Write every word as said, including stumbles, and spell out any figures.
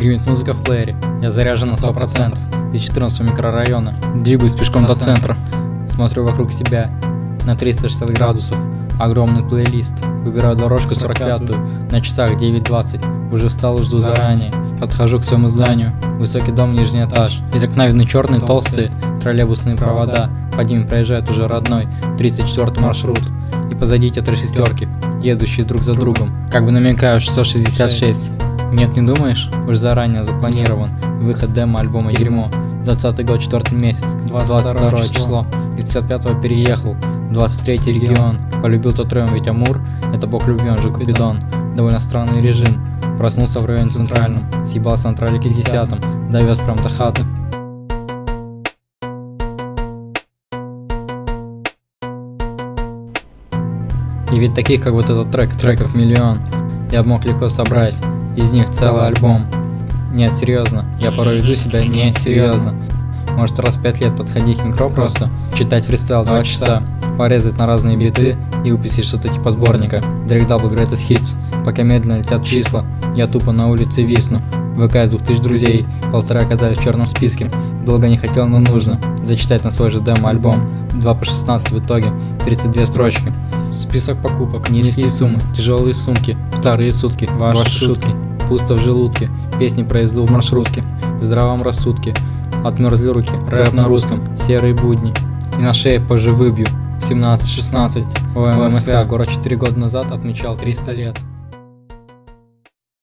Гремит музыка в плеере, я заряжен на сто процентов. Из четырнадцатого микрорайона двигаюсь пешком до центра. Смотрю вокруг себя на триста шестьдесят градусов. Огромный плейлист. Выбираю дорожку сорок пятую. На часах девять двадцать. Уже встал и жду заранее. Подхожу к своему зданию. Высокий дом, нижний этаж. Из окна видны черные толстые троллейбусные провода. Под ними проезжает уже родной тридцать четвёртый маршрут. И позади те три шестерки, едущие друг за другом. Как бы намекаю, шестьсот шестьдесят шесть. Нет, не думаешь? Уж заранее запланирован выход демо альбома «Дерьмо». Двадцатый год, четвертый месяц, двадцать второе число. Из пятьдесят пятого переехал, двадцать третий регион. Полюбил тот район, ведь Амур — это бог любви, он же Купидон. Довольно странный режим. Проснулся в районе центральном, съебался на троллейбусе десятом, довез прям до хаты. И ведь таких, как вот этот трек, треков миллион, я бы мог легко собрать, из них целый альбом. Нет, серьезно, я порой веду себя не серьезно. Может, раз в пять лет подходить к микро просто, читать фристайл два часа, порезать на разные биты и выпустить что-то типа сборника Drake Double Greatest Hits. Пока медленно летят числа, я тупо на улице висну. ВК из двух тысяч друзей, полтора оказались в черном списке. Долго не хотел, но нужно зачитать на свой же демо-альбом. два по шестнадцать в итоге, тридцать две строчки. Список покупок, низкие суммы, тяжелые сумки, вторые сутки, ваши шутки, пусто в желудке, песни про езду в маршрутке, в здравом рассудке, отмерзли руки, рэп на русском, серые будни, и на шее позже выбью, семнадцать шестнадцать, ОМСК, город четыре года назад отмечал триста лет.